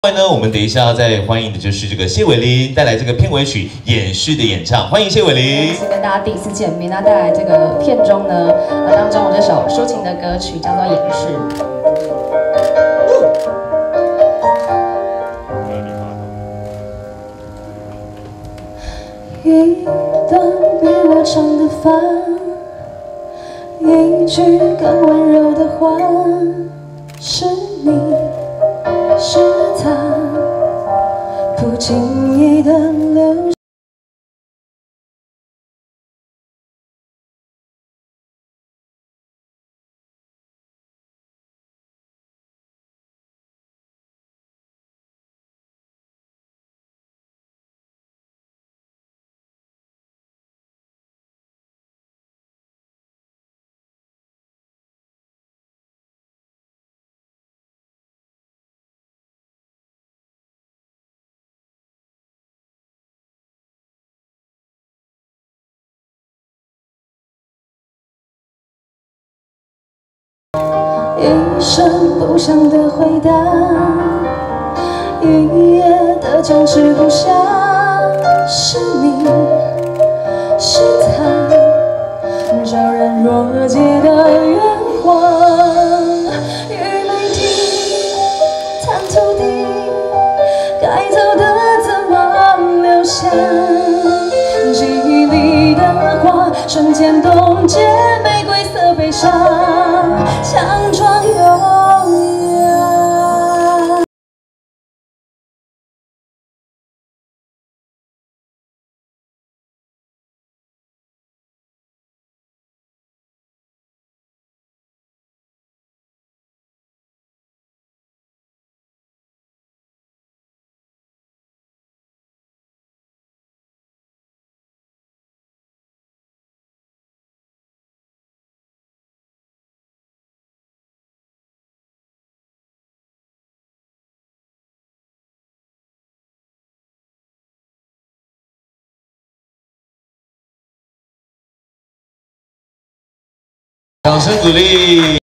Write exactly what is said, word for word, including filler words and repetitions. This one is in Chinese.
另外呢，我们等一下要再欢迎的就是这个谢伟霖带来这个片尾曲《演示》的演唱，欢迎谢伟霖。 是跟大家第一次见面，那带来这个片中呢，呃当中有这首抒情的歌曲叫做《演示》。一段比我长的发，一句更温柔的话，是你。 是他不经意的流。一声不响的回答，一夜的僵持不下，是你，是他，昭然若揭的圆谎，雨没停，弹土地，该走的怎么留下？记忆里的话，瞬间冻结玫瑰色悲伤。 强装优雅。 掌声鼓励。